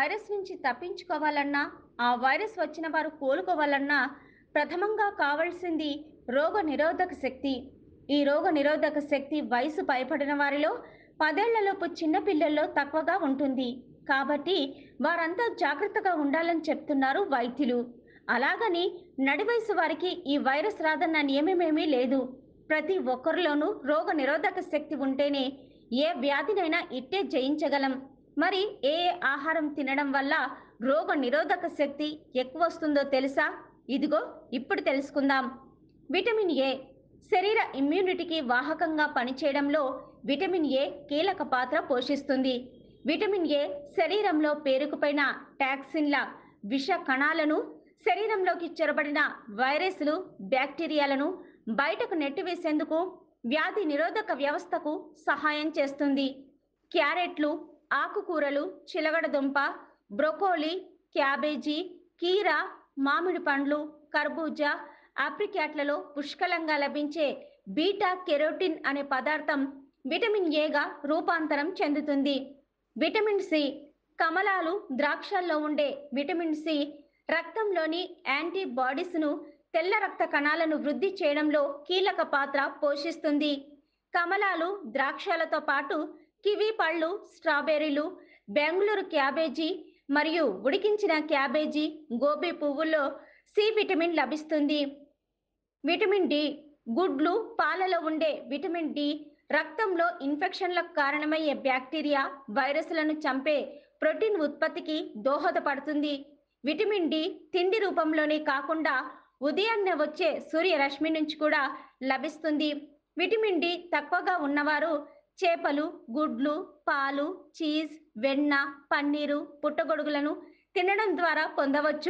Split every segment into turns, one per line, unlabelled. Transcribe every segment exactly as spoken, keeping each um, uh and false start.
Virus నుంచి తప్పించుకోవాలన్నా, ఆ virus వచ్చిన వారు కోలుకోవాలన్నా ప్రథమంగా కావాల్సింది రోగ నిరోధక శక్తి. ఈ రోగ నిరోధక శక్తి వయసు పైబడిన వారిలో పదేళ్లలోపు చిన్న పిల్లల్లో తక్కువగా ఉంటుంది. కాబట్టి వారంతా జాగ్రత్తగా ఉండాలని చెప్తున్నారు వైద్యులు. అలాగని నడి వయసు వారికి ఈ వైరస్ రాదన్న నియమమేమీ లేదు. ప్రతి ఒక్కరిలోనూ రోగ నిరోధక శక్తి ఉంటేనే ఏ వ్యాధినైనా ఇట్టే జయించగలం. మరి ఏ ఏ ఆహారం తినడం వల్ల రోగ నిరోధక శక్తి ఎక్కువ వస్తుందో తెలుసా? ఇదిగో ఇప్పుడు తెలుసుకుందాం. విటమిన్ ఏ శరీర ఇమ్యూనిటీకి వాహకంగా పనిచేయడంలో విటమిన్ ఏ కీలక పాత్ర పోషిస్తుంది. విటమిన్ ఏ శరీరంలో పేరుకుపోయిన టాక్సిన్ల విష కణాలను, శరీరంలోకి చొరబడిన వైరస్లు, బ్యాక్టీరియాలను బయటకు నెట్టివేసేందుకు వ్యాధి నిరోధక వ్యవస్థకు సహాయం చేస్తుంది. క్యారెట్లు, ఆకుకూరలు, చిలగడదుంప, బ్రొకోలి, క్యాబేజీ, కీర, మామిడి పండ్లు, కర్బూజా, ఆప్రికాట్లలో పుష్కలంగా లభించే బీటా కెరోటిన్ అనే పదార్థం విటమిన్ ఏగా రూపాంతరం చెందుతుంది. విటమిన్ సి కమలాలు, ద్రాక్షల్లో ఉండే విటమిన్ సి రక్తంలోని యాంటీబాడీస్ను, తెల్ల రక్త కణాలను వృద్ధి చేయడంలో కీలక పాత్ర పోషిస్తుంది. కమలాలు, ద్రాక్షలతో పాటు కివి పళ్ళు, స్ట్రాబెర్రీలు, బెంగళూరు క్యాబేజీ మరియు ఉడికించిన క్యాబేజీ, గోబీ పువ్వుల్లో సి విటమిన్ లభిస్తుంది. విటమిన్ డి గుడ్లు, పాలలో ఉండే విటమిన్ డి రక్తంలో ఇన్ఫెక్షన్లకు కారణమయ్యే బ్యాక్టీరియా, వైరస్లను చంపే ప్రోటీన్ ఉత్పత్తికి దోహదపడుతుంది. విటమిన్ డి తిండి రూపంలోనే కాకుండా ఉదయాన్నే వచ్చే సూర్యరశ్మి నుంచి కూడా లభిస్తుంది. విటమిన్ డి తక్కువగా ఉన్నవారు చేపలు, గుడ్లు, పాలు, చీజ్, వెన్న, పన్నీరు, పుట్టగొడుగులను తినడం ద్వారా పొందవచ్చు.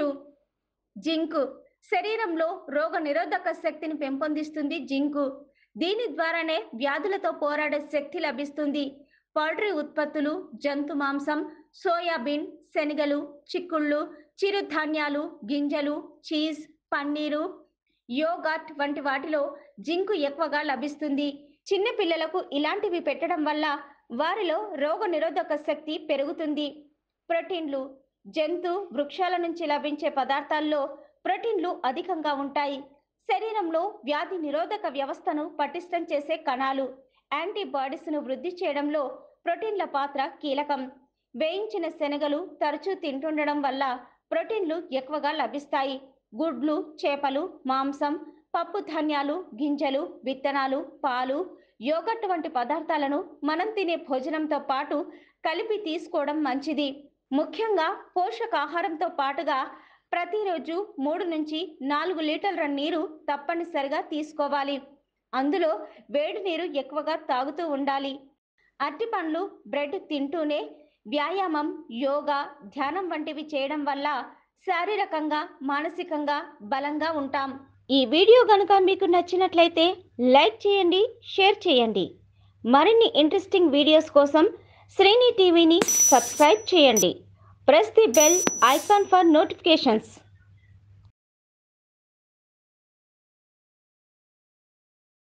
జింకు శరీరంలో రోగ నిరోధక శక్తిని పెంపొందిస్తుంది. జింకు దీని ద్వారానే వ్యాధులతో పోరాడే శక్తి లభిస్తుంది. పౌల్ట్రీ ఉత్పత్తులు, జంతు మాంసం, సోయాబీన్, శనగలు, చిక్కుళ్ళు, చిరుధాన్యాలు, గింజలు, చీజ్, పన్నీరు, యోగర్ట్ వంటి వాటిలో జింకు ఎక్కువగా లభిస్తుంది. చిన్న పిల్లలకు ఇలాంటివి పెట్టడం వల్ల వారిలో రోగ నిరోధక శక్తి పెరుగుతుంది. ప్రోటీన్లు జంతు, వృక్షాల నుంచి లభించే పదార్థాల్లో ప్రోటీన్లు అధికంగా ఉంటాయి. శరీరంలో వ్యాధి నిరోధక వ్యవస్థను పటిష్టం చేసే కణాలు, యాంటీబాడీస్ను వృద్ధి చేయడంలో ప్రోటీన్ల పాత్ర కీలకం. వేయించిన శనగలు తరచూ తింటుండడం వల్ల ప్రోటీన్లు ఎక్కువగా లభిస్తాయి. గుడ్లు, చేపలు, మాంసం, పప్పు ధాన్యాలు, గింజలు, విత్తనాలు, పాలు, యోగర్ట్ వంటి పదార్థాలను మనం తినే భోజనంతో పాటు కలిపి తీసుకోవడం మంచిది. ముఖ్యంగా పోషకాహారంతో పాటుగా ప్రతిరోజు మూడు నుంచి నాలుగు లీటర్ల నీరు తప్పనిసరిగా తీసుకోవాలి. అందులో వేడి నీరు ఎక్కువగా తాగుతూ ఉండాలి. అరటి పండ్లు, బ్రెడ్ తింటూనే వ్యాయామం, యోగా, ధ్యానం వంటివి చేయడం వల్ల శారీరకంగా, మానసికంగా బలంగా ఉంటాం. ఈ వీడియో కనుక మీకు నచ్చినట్లయితే లైక్ చేయండి, షేర్ చేయండి. మరిన్ని ఇంట్రెస్టింగ్ వీడియోస్ కోసం శ్రేణి టీవీని సబ్స్క్రైబ్ చేయండి. Press the bell icon for notifications.